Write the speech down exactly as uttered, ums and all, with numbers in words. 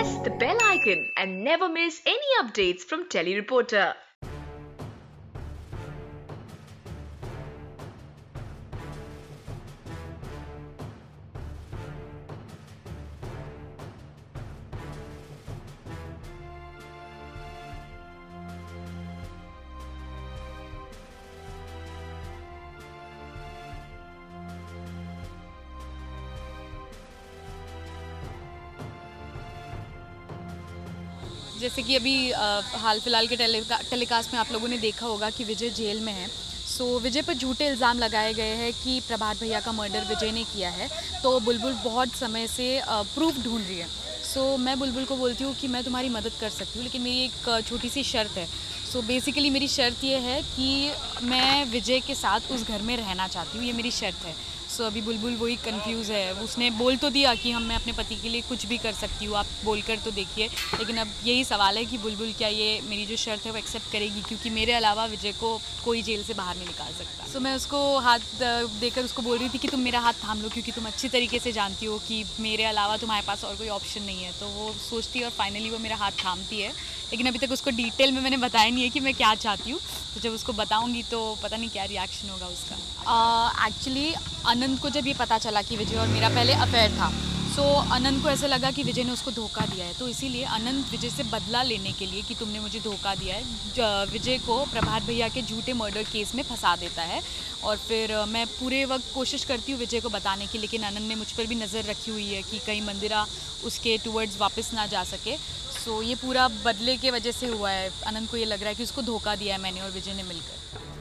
press the bell icon and never miss any updates from Telly Reporter. जैसे कि अभी आ, हाल फिलहाल के टेलीका टेलीकास्ट में आप लोगों ने देखा होगा कि विजय जेल में है। सो विजय पर झूठे इल्ज़ाम लगाए गए हैं कि प्रभात भैया का मर्डर विजय ने किया है। तो बुलबुल बहुत समय से प्रूफ ढूंढ रही है। सो मैं बुलबुल को बोलती हूँ कि मैं तुम्हारी मदद कर सकती हूँ, लेकिन मेरी एक छोटी सी शर्त है। सो बेसिकली मेरी शर्त ये है कि मैं विजय के साथ उस घर में रहना चाहती हूँ, ये मेरी शर्त है। सो so, अभी बुलबुल वही कंफ्यूज है। उसने बोल तो दिया कि हम मैं अपने पति के लिए कुछ भी कर सकती हूँ, आप बोलकर तो देखिए, लेकिन अब यही सवाल है कि बुलबुल क्या ये मेरी जो शर्त है वो एक्सेप्ट करेगी, क्योंकि मेरे अलावा विजय को कोई जेल से बाहर नहीं निकाल सकता। सो so, मैं उसको हाथ देकर उसको बोल रही थी कि तुम मेरा हाथ थाम लो, क्योंकि तुम अच्छी तरीके से जानती हो कि मेरे अलावा तुम्हारे पास और कोई ऑप्शन नहीं है। तो वो सोचती है और फाइनली वो मेरा हाथ थामती है, लेकिन अभी तक उसको डिटेल में मैंने बताया नहीं है कि मैं क्या चाहती हूँ। तो जब उसको बताऊंगी तो पता नहीं क्या रिएक्शन होगा उसका। एक्चुअली uh, अनंत को जब ये पता चला कि विजय और मेरा पहले अफेयर था, सो so, अनंत को ऐसा लगा कि विजय ने उसको धोखा दिया है। तो इसीलिए अनंत विजय से बदला लेने के लिए कि तुमने मुझे धोखा दिया है, विजय को प्रभात भैया के झूठे मर्डर केस में फंसा देता है। और फिर मैं पूरे वक्त कोशिश करती हूँ विजय को बताने की, लेकिन अनंत ने मुझ पर भी नज़र रखी हुई है कि कहीं मंदिरा उसके टूवर्ड्स वापस ना जा सके। सो so, ये पूरा बदले के वजह से हुआ है। अनंत को ये लग रहा है कि उसको धोखा दिया है मैंने और विजय ने मिलकर।